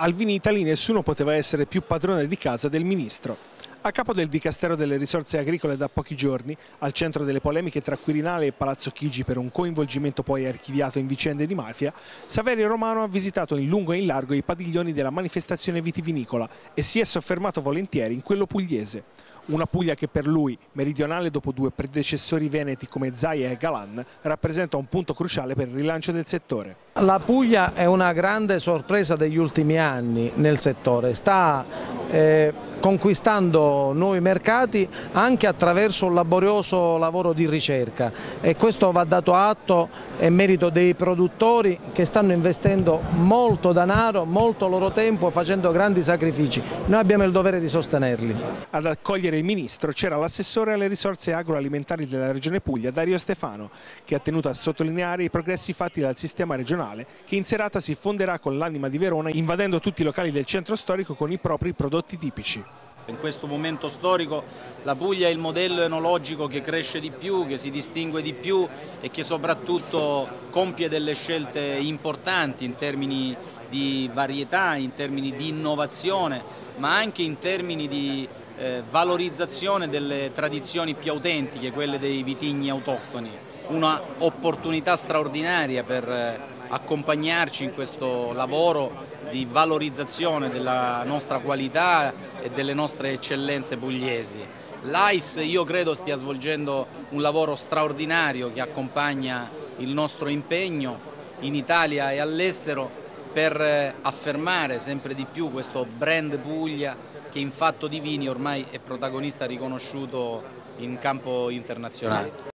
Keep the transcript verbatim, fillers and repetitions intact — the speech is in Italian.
Al Vinitaly nessuno poteva essere più padrone di casa del ministro. A capo del Dicastero delle Risorse Agricole da pochi giorni, al centro delle polemiche tra Quirinale e Palazzo Chigi per un coinvolgimento poi archiviato in vicende di mafia, Saverio Romano ha visitato in lungo e in largo i padiglioni della manifestazione vitivinicola e si è soffermato volentieri in quello pugliese. Una Puglia che per lui, meridionale dopo due predecessori veneti come Zaia e Galan, rappresenta un punto cruciale per il rilancio del settore. La Puglia è una grande sorpresa degli ultimi anni nel settore, sta eh, conquistando nuovi mercati anche attraverso un laborioso lavoro di ricerca e questo va dato atto e merito dei produttori che stanno investendo molto denaro, molto loro tempo, facendo grandi sacrifici. Noi abbiamo il dovere di sostenerli. Ad accogliere il ministro c'era l'assessore alle risorse agroalimentari della Regione Puglia, Dario Stefano, che ha tenuto a sottolineare i progressi fatti dal sistema regionale che in serata si fonderà con l'Anima di Verona invadendo tutti i locali del centro storico con i propri prodotti tipici. In questo momento storico la Puglia è il modello enologico che cresce di più, che si distingue di più e che soprattutto compie delle scelte importanti in termini di varietà, in termini di innovazione, ma anche in termini di eh, valorizzazione delle tradizioni più autentiche, quelle dei vitigni autoctoni. Una opportunità straordinaria per eh, accompagnarci in questo lavoro di valorizzazione della nostra qualità e delle nostre eccellenze pugliesi. L'A I S io credo stia svolgendo un lavoro straordinario che accompagna il nostro impegno in Italia e all'estero per affermare sempre di più questo brand Puglia che in fatto di vini ormai è protagonista riconosciuto in campo internazionale.